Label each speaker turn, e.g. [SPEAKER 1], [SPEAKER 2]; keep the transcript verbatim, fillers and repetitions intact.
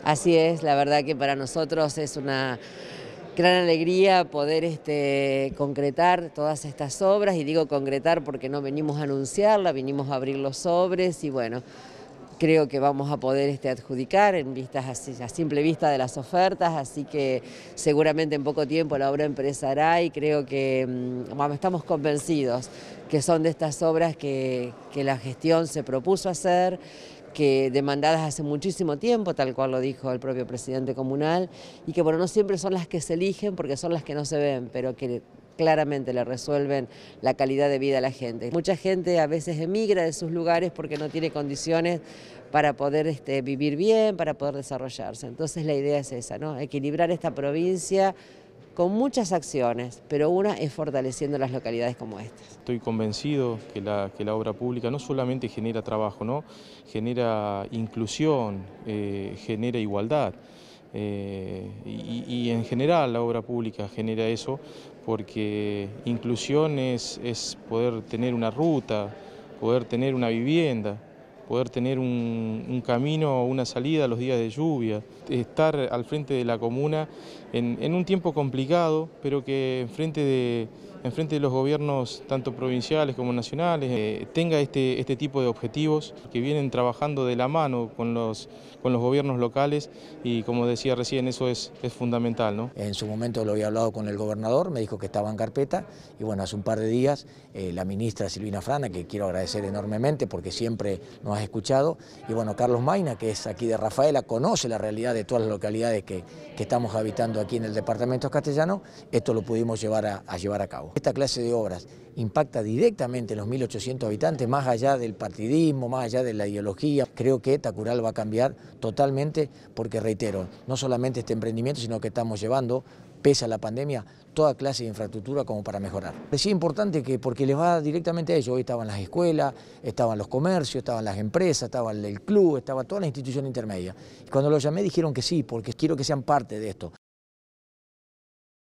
[SPEAKER 1] Así es, la verdad que para nosotros es una gran alegría poder este, concretar todas estas obras, y digo concretar porque no venimos a anunciarla, vinimos a abrir los sobres y bueno, creo que vamos a poder este, adjudicar en vistas así, a simple vista de las ofertas, así que seguramente en poco tiempo la obra empezará y creo que bueno, estamos convencidos que son de estas obras que, que la gestión se propuso hacer, que demandadas hace muchísimo tiempo, tal cual lo dijo el propio presidente comunal, y que bueno, no siempre son las que se eligen porque son las que no se ven, pero que claramente le resuelven la calidad de vida a la gente. Mucha gente a veces emigra de sus lugares porque no tiene condiciones para poder este, vivir bien, para poder desarrollarse. Entonces la idea es esa, ¿no? Equilibrar esta provincia con muchas acciones, pero una es fortaleciendo las localidades como estas.
[SPEAKER 2] Estoy convencido que la, que la obra pública no solamente genera trabajo, ¿no? Genera inclusión, eh, genera igualdad. Eh, y, y en general la obra pública genera eso, porque inclusión es, es poder tener una ruta, poder tener una vivienda, poder tener un, un camino o una salida a los días de lluvia, estar al frente de la comuna en, en un tiempo complicado, pero que enfrente de, enfrente de los gobiernos tanto provinciales como nacionales eh, tenga este, este tipo de objetivos que vienen trabajando de la mano con los, con los gobiernos locales, y como decía recién, eso es, es fundamental, ¿no?
[SPEAKER 3] En su momento lo había hablado con el gobernador, me dijo que estaba en carpeta, y bueno, hace un par de días eh, la ministra Silvina Frana, que quiero agradecer enormemente porque siempre nos has escuchado, y bueno, Carlos Mayna, que es aquí de Rafaela, conoce la realidad de todas las localidades que, que estamos habitando aquí en el departamento castellano, esto lo pudimos llevar a, a llevar a cabo. Esta clase de obras impacta directamente en los mil ochocientos habitantes, más allá del partidismo, más allá de la ideología. Creo que Tacural va a cambiar totalmente porque, reitero, no solamente este emprendimiento, sino que estamos llevando, pese a la pandemia, toda clase de infraestructura como para mejorar. Es importante que, porque les va directamente a ellos. Hoy estaban las escuelas, estaban los comercios, estaban las empresas, estaba el club, estaba toda la institución intermedia. Y cuando los llamé dijeron que sí, porque quiero que sean parte de esto.